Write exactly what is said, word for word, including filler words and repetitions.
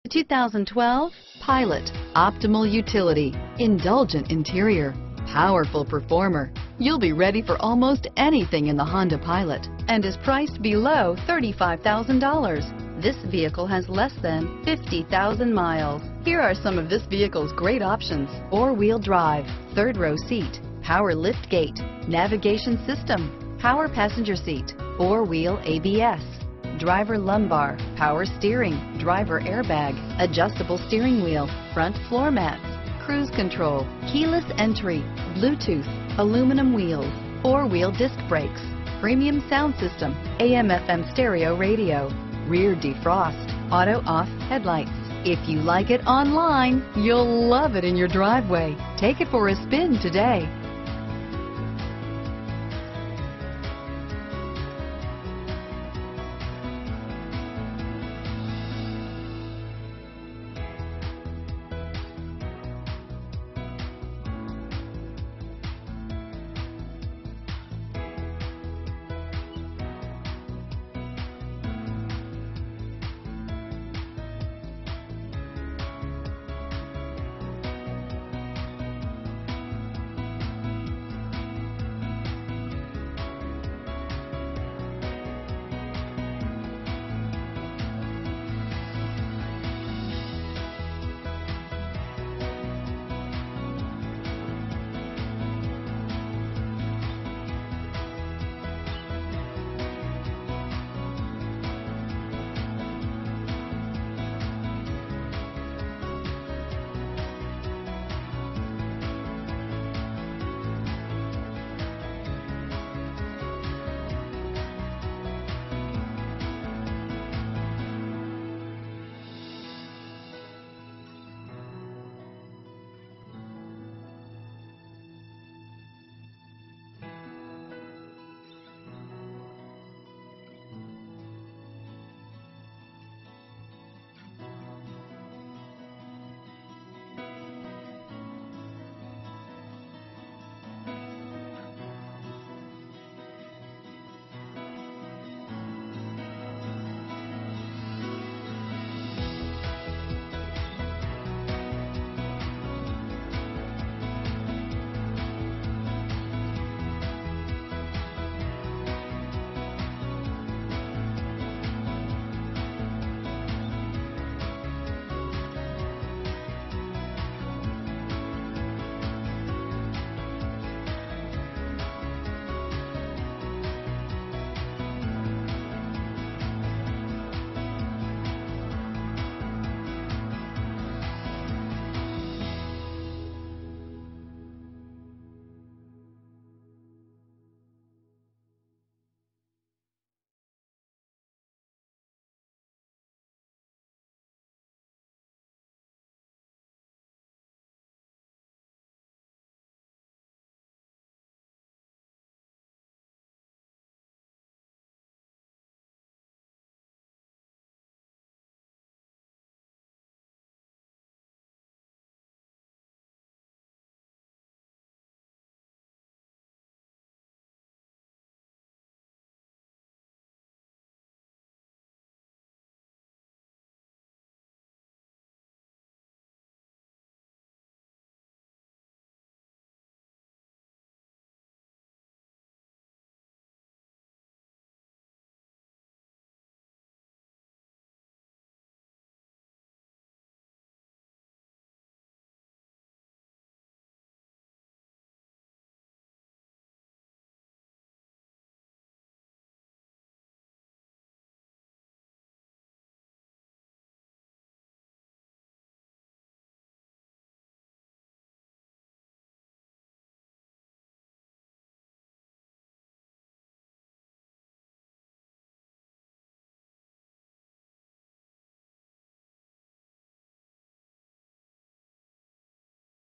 two thousand twelve Pilot. Optimal utility, indulgent interior, powerful performer. You'll be ready for almost anything in the Honda Pilot and is priced below thirty-five thousand dollars. This vehicle has less than fifty thousand miles. Here are some of this vehicle's great options: four-wheel drive, third row seat, power lift gate, navigation system, power passenger seat, four-wheel A B S, driver lumbar, power steering, driver airbag, adjustable steering wheel, front floor mats, cruise control, keyless entry, Bluetooth, aluminum wheels, four-wheel disc brakes, premium sound system, A M F M stereo radio, rear defrost, auto off headlights. If you like it online, you'll love it in your driveway. Take it for a spin today.